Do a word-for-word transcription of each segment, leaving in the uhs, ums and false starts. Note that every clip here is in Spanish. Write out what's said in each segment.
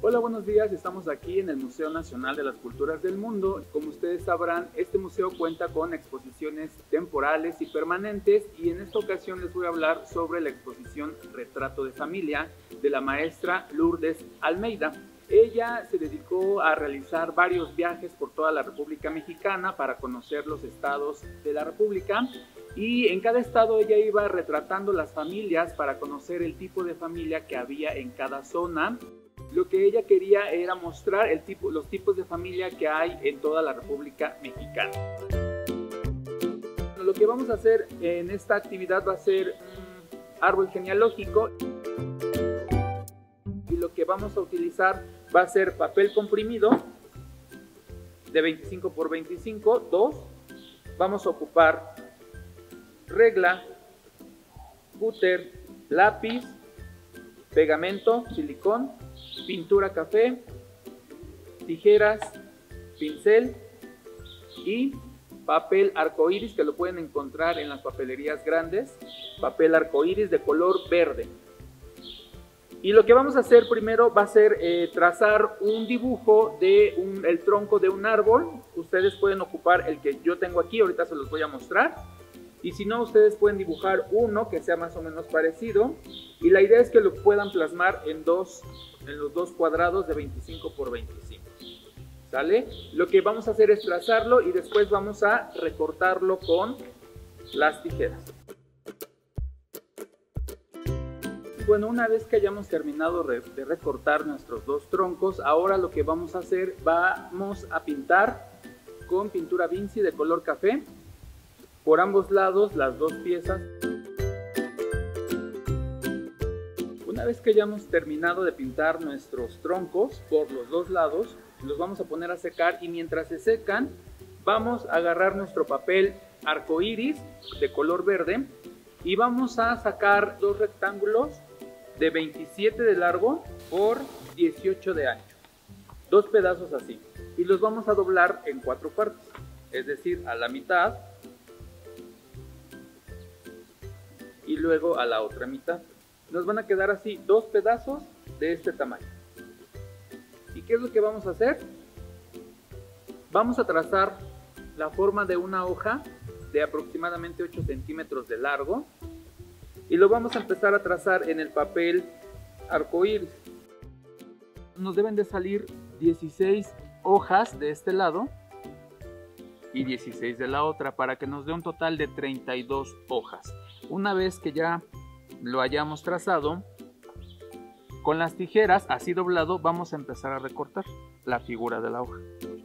Hola, buenos días. Estamos aquí en el Museo Nacional de las Culturas del Mundo. Como ustedes sabrán, este museo cuenta con exposiciones temporales y permanentes, y en esta ocasión les voy a hablar sobre la exposición Retrato de Familia de la maestra Lourdes Almeida. Ella se dedicó a realizar varios viajes por toda la República Mexicana para conocer los estados de la República, y en cada estado ella iba retratando las familias para conocer el tipo de familia que había en cada zona. Lo que ella quería era mostrar el tipo, los tipos de familia que hay en toda la República Mexicana. Lo que vamos a hacer en esta actividad va a ser un árbol genealógico, y lo que vamos a utilizar va a ser papel comprimido de veinticinco por veinticinco, dos. Vamos a ocupar regla, cúter, lápiz, pegamento, silicón, pintura café, tijeras, pincel y papel arcoíris, que lo pueden encontrar en las papelerías grandes, papel arcoíris de color verde. Y lo que vamos a hacer primero va a ser eh, trazar un dibujo de un, el tronco de un árbol. Ustedes pueden ocupar el que yo tengo aquí, ahorita se los voy a mostrar. Y si no, ustedes pueden dibujar uno que sea más o menos parecido. Y la idea es que lo puedan plasmar en, dos, en los dos cuadrados de veinticinco por veinticinco. ¿Sale? Lo que vamos a hacer es trazarlo y después vamos a recortarlo con las tijeras. Bueno, una vez que hayamos terminado de recortar nuestros dos troncos, ahora lo que vamos a hacer, vamos a pintar con pintura Vinci de color café por ambos lados las dos piezas. Una vez que hayamos terminado de pintar nuestros troncos por los dos lados, los vamos a poner a secar, y mientras se secan vamos a agarrar nuestro papel arcoíris de color verde y vamos a sacar dos rectángulos de veintisiete de largo por dieciocho de ancho, dos pedazos así, y los vamos a doblar en cuatro partes, es decir, a la mitad y luego a la otra mitad. Nos van a quedar así dos pedazos de este tamaño. ¿Y qué es lo que vamos a hacer? Vamos a trazar la forma de una hoja de aproximadamente ocho centímetros de largo, y lo vamos a empezar a trazar en el papel arcoíris. Nos deben de salir dieciséis hojas de este lado y dieciséis de la otra, para que nos dé un total de treinta y dos hojas. Una vez que ya lo hayamos trazado, con las tijeras así doblado vamos a empezar a recortar la figura de la hoja.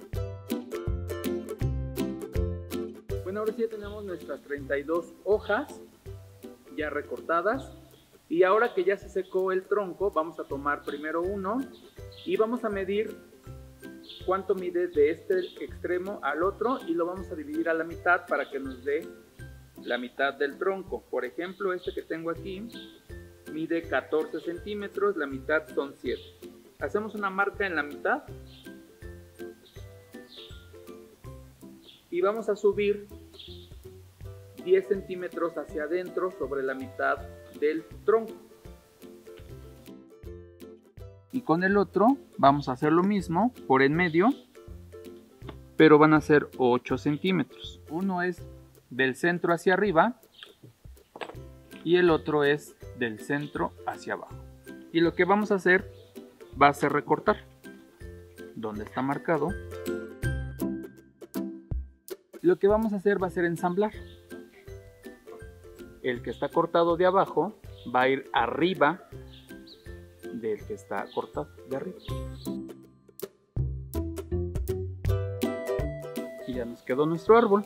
Bueno, ahora sí ya tenemos nuestras treinta y dos hojas ya recortadas, y ahora que ya se secó el tronco, vamos a tomar primero uno y vamos a medir cuánto mide de este extremo al otro, y lo vamos a dividir a la mitad para que nos dé la mitad del tronco. Por ejemplo, este que tengo aquí mide catorce centímetros, la mitad son siete. Hacemos una marca en la mitad y vamos a subir diez centímetros hacia adentro sobre la mitad del tronco. Y con el otro vamos a hacer lo mismo por en medio, pero van a ser ocho centímetros. Uno es del centro hacia arriba y el otro es del centro hacia abajo. Y lo que vamos a hacer va a ser recortar donde está marcado. Lo que vamos a hacer va a ser ensamblar. El que está cortado de abajo va a ir arriba del que está cortado de arriba. Y ya nos quedó nuestro árbol.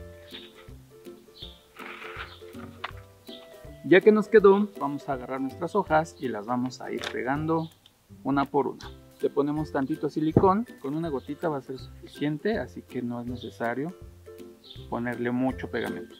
Ya que nos quedó, vamos a agarrar nuestras hojas y las vamos a ir pegando una por una. Le ponemos tantito silicón, con una gotita va a ser suficiente, así que no es necesario ponerle mucho pegamento.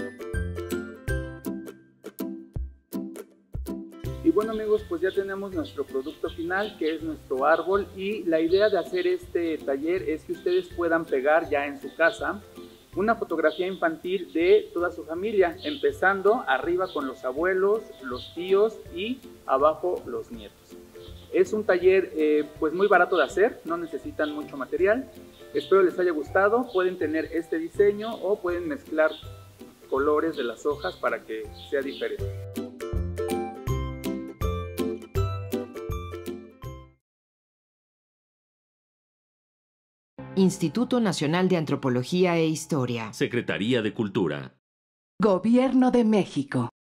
Y bueno amigos, pues ya tenemos nuestro producto final, que es nuestro árbol, y la idea de hacer este taller es que ustedes puedan pegar ya en su casa una fotografía infantil de toda su familia, empezando arriba con los abuelos, los tíos y abajo los nietos. Es un taller eh, pues muy barato de hacer, no necesitan mucho material. Espero les haya gustado. Pueden tener este diseño o pueden mezclar colores de las hojas para que sea diferente. Instituto Nacional de Antropología e Historia. Secretaría de Cultura. Gobierno de México.